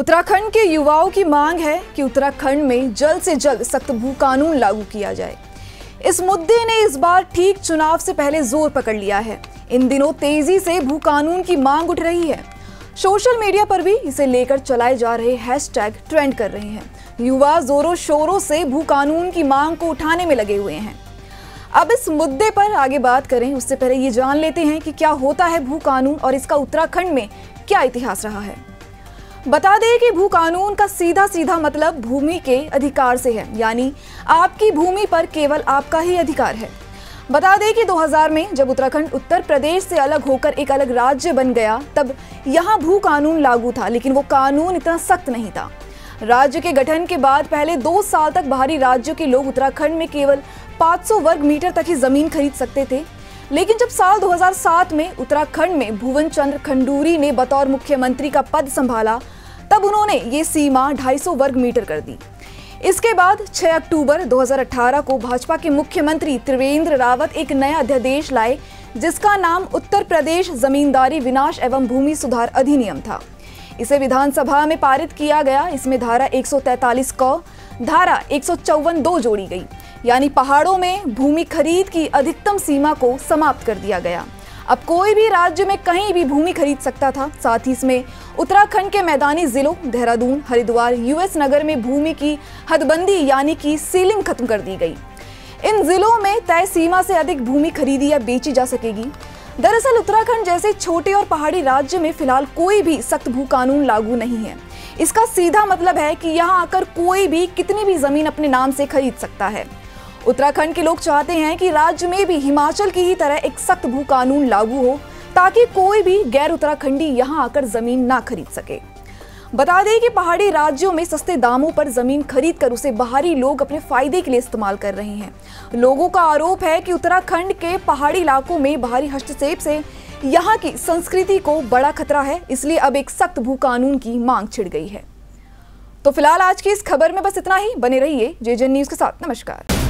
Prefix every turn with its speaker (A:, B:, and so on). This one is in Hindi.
A: उत्तराखंड के युवाओं की मांग है कि उत्तराखंड में जल्द से जल्द सख्त भू कानून लागू किया जाए। इस मुद्दे ने इस बार ठीक चुनाव से पहले जोर पकड़ लिया है। इन दिनों तेजी से भू कानून की मांग उठ रही है। सोशल मीडिया पर भी इसे लेकर चलाए जा रहे हैशटैग ट्रेंड कर रहे हैं। युवा जोरों शोरों से भू कानून की मांग को उठाने में लगे हुए हैं। अब इस मुद्दे पर आगे बात करें उससे पहले ये जान लेते हैं कि क्या होता है भू कानून और इसका उत्तराखंड में क्या इतिहास रहा है। बता दें कि भू कानून का सीधा सीधा मतलब भूमि के अधिकार से है, यानी आपकी भूमि पर केवल आपका ही अधिकार है। बता दें कि 2000 में जब उत्तराखंड उत्तर प्रदेश से अलग होकर एक अलग राज्य बन गया, तब यहाँ भू कानून लागू था, लेकिन वो कानून इतना सख्त नहीं था। राज्य के गठन के बाद पहले 2 साल तक बाहरी राज्यों के लोग उत्तराखंड में केवल 500 वर्ग मीटर तक ही जमीन खरीद सकते थे। लेकिन जब साल 2007 में उत्तराखंड में भुवन चंद्र खंडूरी ने बतौर मुख्यमंत्री का पद संभाला, तब उन्होंने ये सीमा 250 वर्ग मीटर कर दी। इसके बाद 6 अक्टूबर 2018 को भाजपा के मुख्यमंत्री त्रिवेंद्र रावत एक नया अध्यादेश लाए, जिसका नाम उत्तर प्रदेश जमींदारी विनाश एवं भूमि सुधार अधिनियम था। इसे विधानसभा में पारित किया गया। इसमें धारा 143 क, धारा 154(2) जोड़ी गई, यानी पहाड़ों में भूमि खरीद की अधिकतम सीमा को समाप्त कर दिया गया। अब कोई भी राज्य में कहीं भी भूमि खरीद सकता था। साथ ही इसमें उत्तराखंड के मैदानी जिलों देहरादून, हरिद्वार, यूएस नगर में भूमि की हदबंदी यानी कि सीलिंग खत्म कर दी गई। इन जिलों में तय सीमा से अधिक भूमि खरीदी या बेची जा सकेगी। दरअसल उत्तराखंड जैसे छोटे और पहाड़ी राज्य में फिलहाल कोई भी सख्त भू कानून लागू नहीं है। इसका सीधा मतलब है कि यहाँ आकर कोई भी कितनी भी जमीन अपने नाम से खरीद सकता है। उत्तराखंड के लोग चाहते हैं कि राज्य में भी हिमाचल की ही तरह एक सख्त भू कानून लागू हो, ताकि कोई भी गैर उत्तराखंडी यहाँ आकर जमीन ना खरीद सके। बता दें कि पहाड़ी राज्यों में सस्ते दामों पर जमीन खरीद कर उसे बाहरी लोग अपने फायदे के लिए इस्तेमाल कर रहे हैं। लोगों का आरोप है कि उत्तराखंड के पहाड़ी इलाकों में बाहरी हस्तक्षेप से यहाँ की संस्कृति को बड़ा खतरा है, इसलिए अब एक सख्त भू कानून की मांग छिड़ गई है। तो फिलहाल आज की इस खबर में बस इतना ही। बने रहिए जेजेएन न्यूज के साथ। नमस्कार।